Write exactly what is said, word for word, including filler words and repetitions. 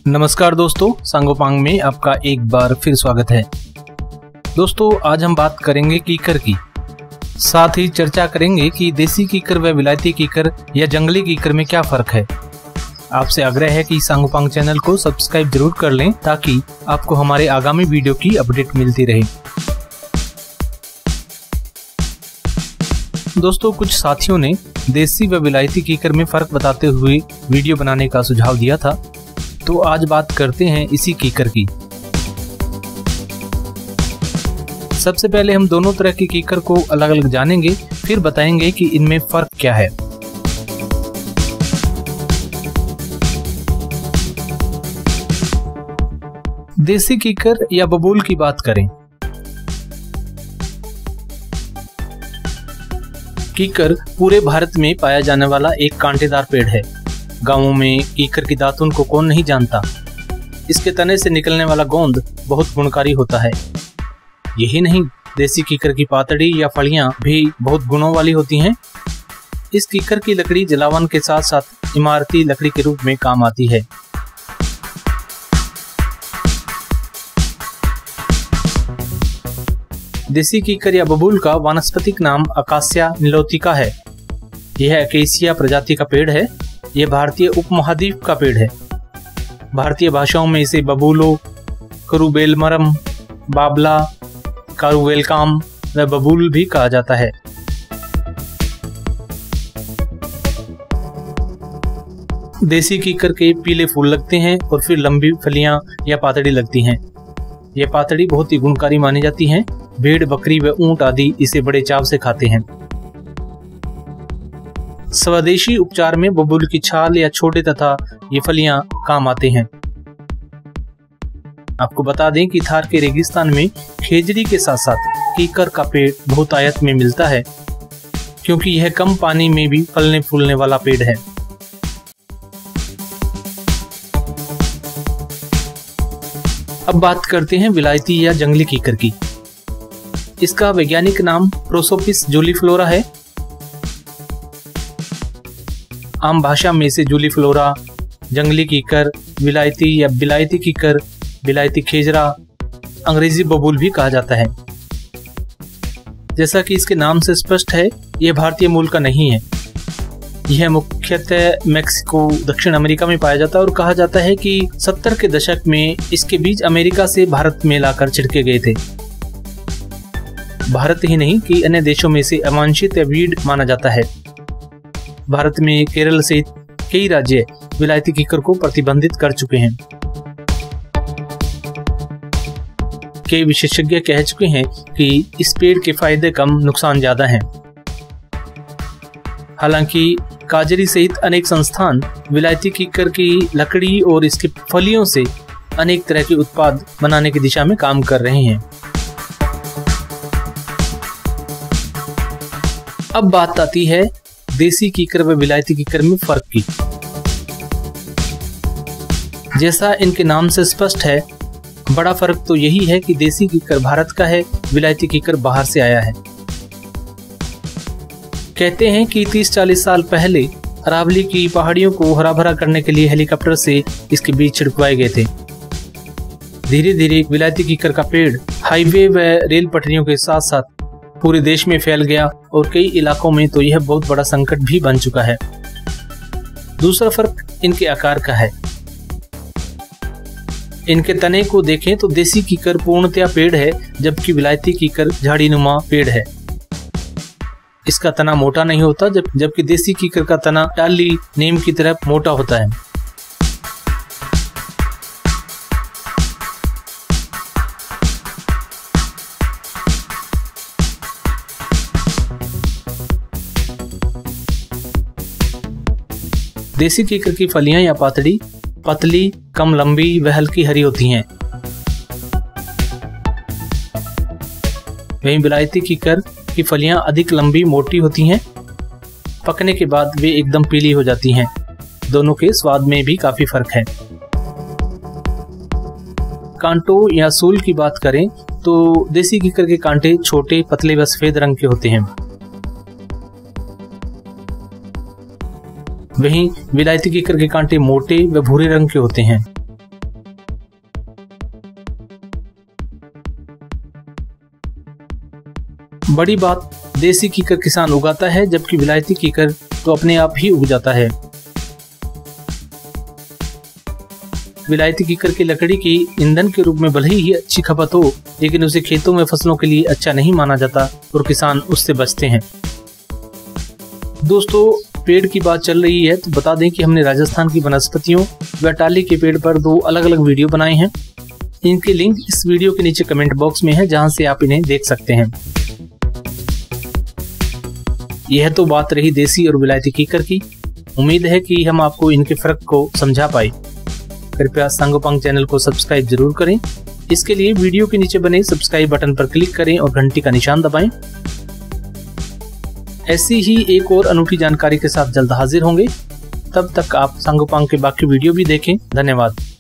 नमस्कार दोस्तों, सांगोपांग में आपका एक बार फिर स्वागत है। दोस्तों, आज हम बात करेंगे कीकर की। साथ ही चर्चा करेंगे कि देसी कीकर व विलायती कीकर या जंगली कीकर में क्या फर्क है। आपसे आग्रह है कि सांगोपांग चैनल को सब्सक्राइब जरूर कर लें ताकि आपको हमारे आगामी वीडियो की अपडेट मिलती रहे। दोस्तों, कुछ साथियों ने देसी व विलायती कीकर में फर्क बताते हुए वीडियो बनाने का सुझाव दिया था, तो आज बात करते हैं इसी कीकर की। सबसे पहले हम दोनों तरह के कीकर को अलग अलग जानेंगे, फिर बताएंगे कि इनमें फर्क क्या है। देसी कीकर या बबूल की बात करें। कीकर पूरे भारत में पाया जाने वाला एक कांटेदार पेड़ है। गांवों में कीकर की दातुन को कौन नहीं जानता। इसके तने से निकलने वाला गोंद बहुत गुणकारी होता है। यही नहीं, देसी कीकर की पातड़ी या फलियां भी बहुत गुणों वाली होती हैं। इस कीकर की लकड़ी जलावन के साथ साथ इमारती लकड़ी के रूप में काम आती है। देसी कीकर या बबूल का वानस्पतिक नाम अकासिया निलोथिका है। यह अकेसिया प्रजाति का पेड़ है। यह भारतीय उपमहाद्वीप का पेड़ है। भारतीय भाषाओं में इसे बबूलो, करुबेलमरम, बाबला, कारुवेलकाम व बबूल भी कहा जाता है। देसी कीकर के पीले फूल लगते हैं और फिर लंबी फलियां या पातड़ी लगती हैं। यह पातड़ी बहुत ही गुणकारी मानी जाती है। भेड़, बकरी व ऊंट आदि इसे बड़े चाव से खाते हैं। स्वदेशी उपचार में बबूल की छाल या छोटे तथा ये फलियां काम आते हैं। आपको बता दें कि थार के रेगिस्तान में खेजड़ी के साथ साथ कीकर का पेड़ बहुतायत में मिलता है, क्योंकि यह कम पानी में भी फलने फूलने वाला पेड़ है। अब बात करते हैं विलायती या जंगली कीकर की। इसका वैज्ञानिक नाम प्रोसोपिस जूलीफ्लोरा है। आम भाषा में इसे जूलीफ्लोरा, जंगली कीकर, विलायती या बिलायती कीकर, विलायती खेजरा, अंग्रेजी बबूल भी कहा जाता है। जैसा कि इसके नाम से स्पष्ट है, यह भारतीय मूल का नहीं है। यह मुख्यतः मेक्सिको, दक्षिण अमेरिका में पाया जाता है और कहा जाता है कि सत्तर के दशक में इसके बीज अमेरिका से भारत में लाकर छिड़के गए थे। भारत ही नहीं कि अन्य देशों में इसे अवांछित या वीड माना जाता है। भारत में केरल सहित कई राज्य विलायती कीकर को प्रतिबंधित कर चुके हैं। कई विशेषज्ञ कह चुके हैं कि इस पेड़ के फायदे कम, नुकसान ज्यादा हैं। हालांकि काजरी सहित अनेक संस्थान विलायती कीकर की लकड़ी और इसके फलियों से अनेक तरह के उत्पाद बनाने की दिशा में काम कर रहे हैं। अब बात आती है देसी कीकर व विलायती कीकर में फर्क की। जैसा इनके नाम से स्पष्ट है, बड़ा फर्क तो यही है कि देसी कीकर भारत का है, विलायती कीकर बाहर से आया है। कहते हैं कि तीस चालीस साल पहले अरावली की पहाड़ियों को हरा भरा करने के लिए हेलीकॉप्टर से इसके बीज छिड़कवाए गए थे। धीरे धीरे विलायती कीकर का पेड़ हाईवे व रेल पटरियों के साथ साथ पूरे देश में फैल गया और कई इलाकों में तो यह बहुत बड़ा संकट भी बन चुका है। दूसरा फर्क इनके आकार का है। इनके तने को देखें तो देसी कीकर पूर्णतया पेड़ है, जबकि विलायती कीकर झाड़ीनुमा पेड़ है। इसका तना मोटा नहीं होता, जब जबकि देसी कीकर का तना टाली, नीम की तरह मोटा होता है। देसी कीकर की फलियां या पातड़ी पतली, कम लंबी व हल्की हरी होती हैं। वहीं विलायती कीकर की फलियां अधिक लंबी, मोटी होती हैं। पकने के बाद वे एकदम पीली हो जाती हैं। दोनों के स्वाद में भी काफी फर्क है। कांटों या सूल की बात करें तो देसी कीकर के कांटे छोटे, पतले व सफेद रंग के होते हैं। वहीं विलायती कीकर के कांटे मोटे व भूरे रंग के होते हैं। बड़ी बात, देसी कीकर किसान उगाता है, जबकि विलायती कीकर तो अपने आप ही उग जाता है। विलायती कीकर की लकड़ी की ईंधन के रूप में भले ही अच्छी खपत हो, लेकिन उसे खेतों में फसलों के लिए अच्छा नहीं माना जाता और किसान उससे बचते हैं। दोस्तों, पेड़ की बात चल रही है तो बता दें कि हमने राजस्थान की वनस्पतियों व टाली के पेड़ पर दो अलग अलग वीडियो बनाए हैं। इनके लिंक इस वीडियो के नीचे कमेंट बॉक्स में है, जहां से आप इन्हें देख सकते हैं। यह तो बात रही देसी और विलायती कीकर की। उम्मीद है कि हम आपको इनके फर्क को समझा पाए। कृपया सांगोपांग चैनल को सब्सक्राइब जरूर करें। इसके लिए वीडियो के नीचे बने सब्सक्राइब बटन पर क्लिक करें और घंटी का निशान दबाएं। ऐसी ही एक और अनूठी जानकारी के साथ जल्द हाजिर होंगे। तब तक आप सांगोपांग के बाकी वीडियो भी देखें। धन्यवाद।